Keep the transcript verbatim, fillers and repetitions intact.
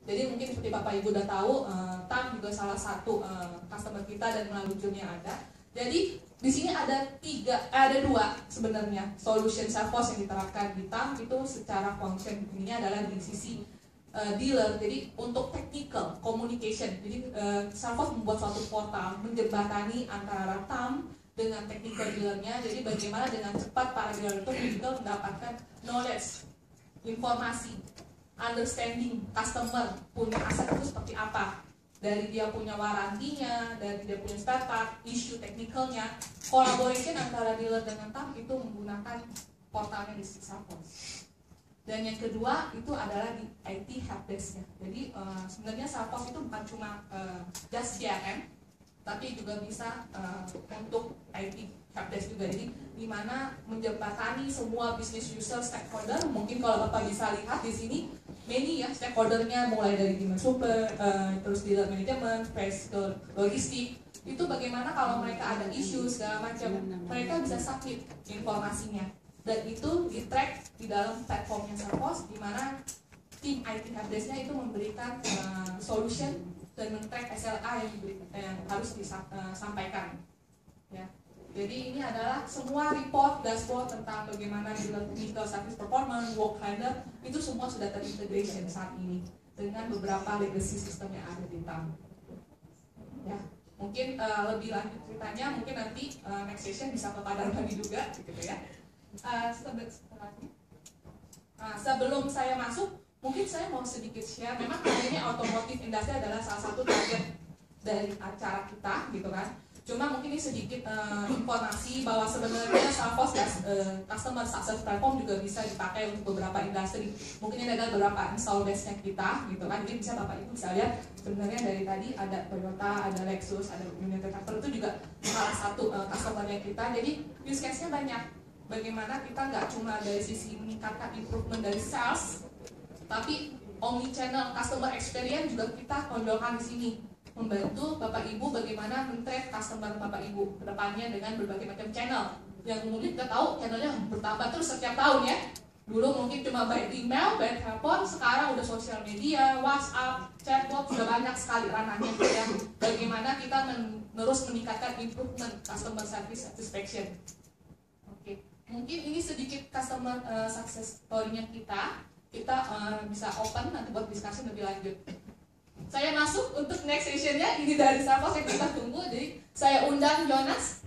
Jadi mungkin seperti Bapak Ibu udah tahu, uh, T A M juga salah satu uh, customer kita dan melalui Zoom-nya ada. Jadi di sini ada tiga, eh, ada dua sebenarnya solution Salesforce yang diterapkan di T A M itu secara function. Ini adalah di sisi uh, dealer. Jadi untuk technical communication, jadi uh, Salesforce membuat suatu portal menjembatani antara T A M dengan technical dealernya. Jadi bagaimana dengan cepat para dealer itu juga mendapatkan knowledge, informasi, understanding customer punya aset itu seperti apa, dari dia punya warantinya, dari dia punya spare part, isu teknikalnya, collaboration antara dealer dengan T A M itu menggunakan portalnya di Salesforce. Dan yang kedua itu adalah di I T helpdesk-nya. Jadi uh, sebenarnya Salesforce itu bukan cuma uh, just C R M, tapi juga bisa uh, untuk I T helpdesk juga. Jadi di mana menjembatani semua business user stakeholder. Mungkin kalau Bapak bisa lihat di sini many ya stakeholdernya, mulai dari demand super, uh, terus dealer management, price ke logistik. Itu bagaimana kalau mereka ada isu segala macam, mereka bisa submit informasinya dan itu di track di dalam platformnya Salesforce, di mana tim I T helpdesk-nya itu memberikan uh, solution dan men-track S L A yang, diberikan, yang harus disampaikan. Ya. Jadi ini adalah semua report, dashboard tentang bagaimana dealer technical service performance, work handle, itu semua sudah terintegration saat ini dengan beberapa legacy system yang ada di T A M. Ya, mungkin uh, lebih lanjut ceritanya, mungkin nanti uh, next session bisa ke Padang lagi juga, gitu ya. Uh, uh, sebelum saya masuk, mungkin saya mau sedikit share. Memang kali ini otomotif industri adalah salah satu target dari acara kita, gitu kan. Cuma mungkin ini sedikit uh, informasi bahwa sebenarnya Salesforce uh, Customer Success Platform juga bisa dipakai untuk beberapa industri. Mungkin ini ada beberapa install base-nya kita, gitu kan. Jadi bisa Bapak Ibu bisa lihat sebenarnya dari tadi ada Toyota, ada Lexus, ada United Tractor, itu juga salah satu uh, customer-nya kita. Jadi use case-nya banyak. Bagaimana kita nggak cuma dari sisi meningkatkan improvement dari sales, tapi omni channel customer experience juga kita tonjolkan di sini. Membantu Bapak Ibu bagaimana men-track customer Bapak Ibu kedepannya dengan berbagai macam channel yang mungkin kita tahu channelnya bertambah terus setiap tahun ya. Dulu mungkin cuma by email, by telepon, sekarang udah sosial media, WhatsApp, chatbot, sudah banyak sekali ranahnya ya. Bagaimana kita terus meningkatkan improvement customer service satisfaction. Oke, mungkin ini sedikit customer uh, success story-nya kita. Kita uh, bisa open nanti buat diskusi lebih lanjut. Saya masuk untuk next session-nya, ini dari Salesforce yang kita tunggu. Jadi saya undang Jonas